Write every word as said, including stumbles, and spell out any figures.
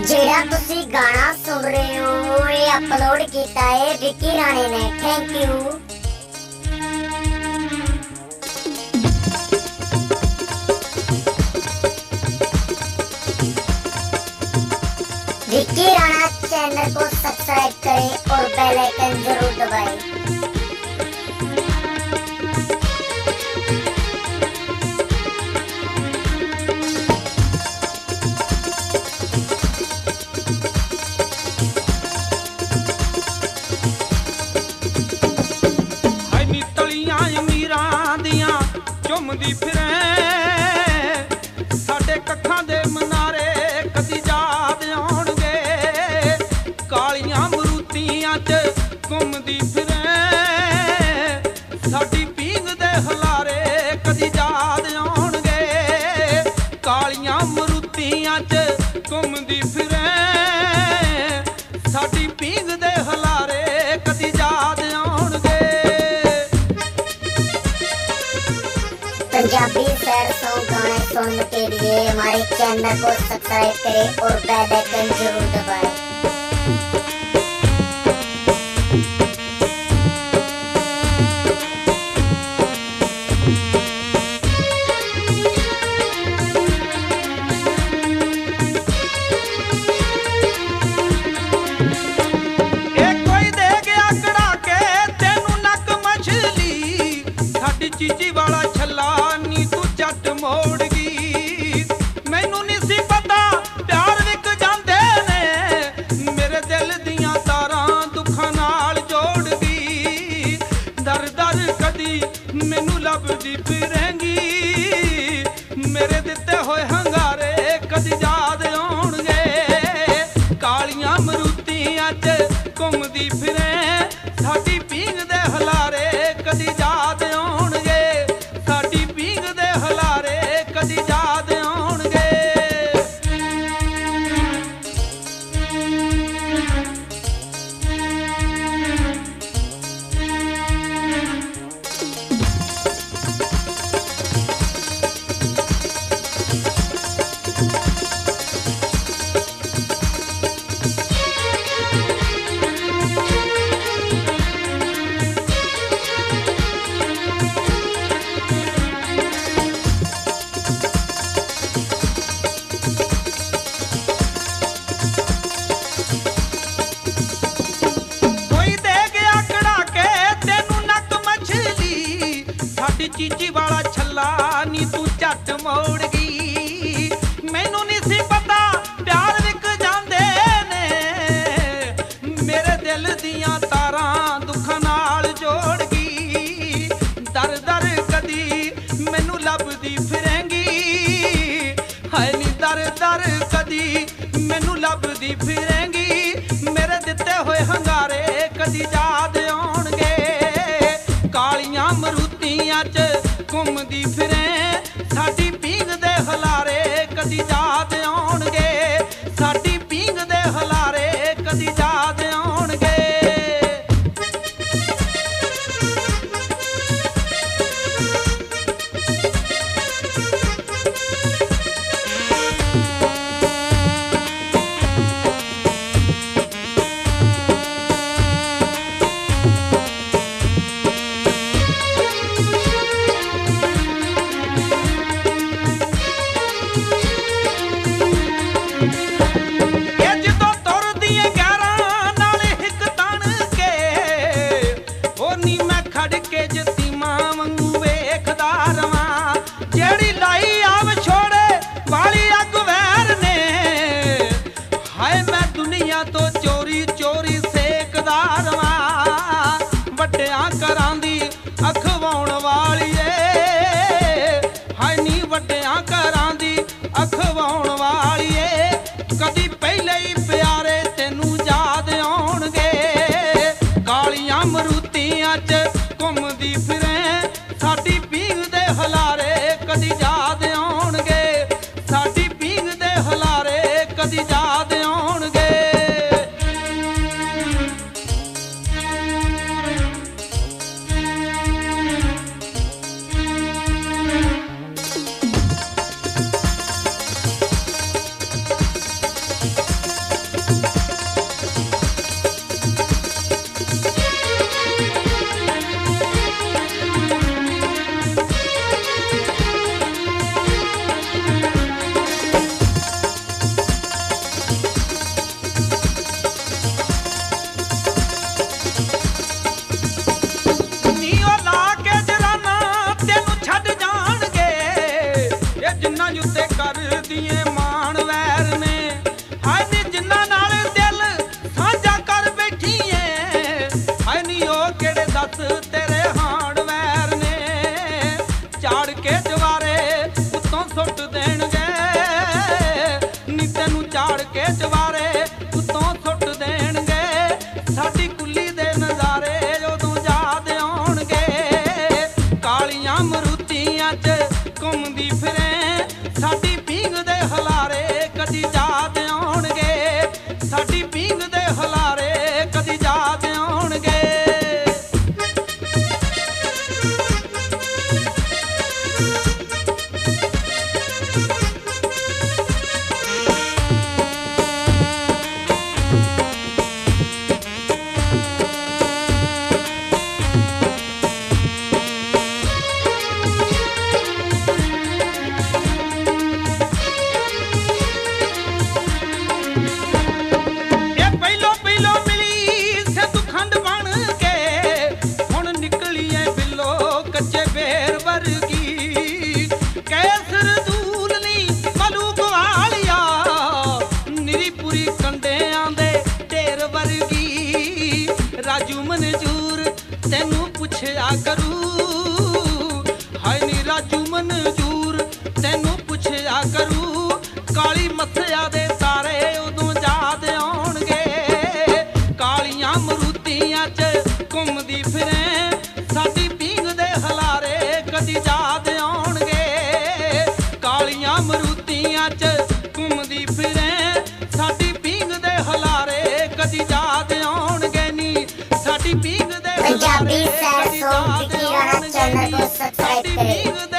जेड़ा तुसी गाना सुन रहे हो ये अपलोड किया है विक्की राणे ने। Thank you. Vicky Rana channel को सब्सक्राइब करें और बेल आइकन जरूर दबाएं। चुमदी फिरे साडे कखां दे मनारे कदी याद आउणगे। कालियां मरूतियां च घुमदी फिरे साडी पींग दे हलारे कदी याद आउणगे। कालियां मरूतियां च घुमदी फिरे साडी पींग दे हलारे कदी याद आउणगे। पंजाबी सैड सॉन्ग गाने सुनने के लिए हमारे चैनल को सब्सक्राइब करें और बेल आइकन जरूर दबाएं। चीची वाला छला नी तू झट मोड़ गई। मैनू नहीं सी पता प्यार विक जांदे ने मेरे दिल दियां तारां दुखां नाल जोड़ गई। दर दर कदी मैनू लभदी फिरेंगी मेरे दिते होए हंगारे कदी याद आउणगे। कालियां मरूतियां च घुमदी फिरे साडी पींग दे हलारे कदी याद आउणगे। साडी पींग दे हलारे कदी याद आउणगे। चीची वाला छला नी तू झट मोड़ गई। मैनू नहीं सी पता प्यार विक जांदे ने मेरे दिल दियां तारां दुखां नाल जोड़ गई। दर दर कदी मैनू लभदी फिरेंगी हाय नी दर दर कदी मैनू लभदी फिरेंगी मेरे दिते होए हंगारे कदी याद आउणगे। कालियां मरूतियां च घुमदी फिरे साडी पींग दे हलारे कदी याद आउणगे। साडी पींग दे हलारे कदी याद आउणगे। ਜੱਟਾਂ ਉੱਤੇ ਕਰਦੀਏ ਮਾਣ ਵੈਰ ਨੇ ਹਾਏ ਨੀ ਜਿੰਨਾਂ ਨਾਲ ਦਿਲ ਸਾਂਝਾ ਕਰ ਬੈਠੀ ਏ ਹਾਏ ਨੀ ਉਹ ਕਿਹੜੇ ਦੱਸ ਤੇਰੇ ਹਾਣ ਵੈਰ ਨੇ ਝਾੜ ਕੇ ਜਵਾਰੇ ਉੱਤੋਂ ਸੁੱਟ ਦੇਣਗੇ ਨੀ ਤੈਨੂੰ ਝਾੜ ਕੇ ਜਵਾਰੇ ਉੱਤੋਂ ਸੁੱਟ ਦੇਣਗੇ ਸਾਡੀ ਕੁੱਲੀ ਦੇ ਨਜ਼ਾਰੇ ਉਦੋਂ ਯਾਦ ਆਉਣਗੇ ਕਾਲੀਆਂ ਮਰੂਤੀਆਂ 'ਚ ਘੁੰਮਦੀ ਫਿਰੇ ਸਾਡੀ ਪੀਂਘ ਦੇ ਹਲਾਰੇ ਕਦੀ ਯਾਦ ਆਉਣਗੇ ਸਾਡੀ ਪੀਂਘ ਦੇ ਹਲਾਰੇ ਕਦੀ ਯਾਦ ਆਉਣਗੇ ਰਾਜੂ ਮਨਜੂਰ ਤੈਨੂੰ ਪੁੱਛਿਆ ਕਰੂ ਹਾਏ ਨੀ ਰਾਜੂ ਮਨਜੂਰ ਤੈਨੂੰ ਪੁੱਛਿਆ ਕਰੂ ਕਾਲੀ ਮੱਥਿਆ ਦੇ ਤਾਰੇ ਉਦੋਂ ਯਾਦ ਆਉਣਗੇ ਕਾਲੀਆਂ ਮਰੂਤੀਆਂ 'ਚ ਘੁੰਮਦੀ ਫਿਰੇ ਸਾਡੀ ਪੀਂਘ ਦੇ ਹਲਾਰੇ ਕਦੀ ਯਾਦ ਆਉਣਗੇ ਕਾਲੀਆਂ ਮਰੂਤੀਆਂ 'ਚ ਘੁੰਮਦੀ ਫਿਰੇ ਸਾਡੀ ਪੀਂਘ ਦੇ ਹਲਾਰੇ ਕਦੀ ਯਾਦ ਆਉਣਗੇ Punjabi sad song Vicky Rana channel को सब्सक्राइब करें।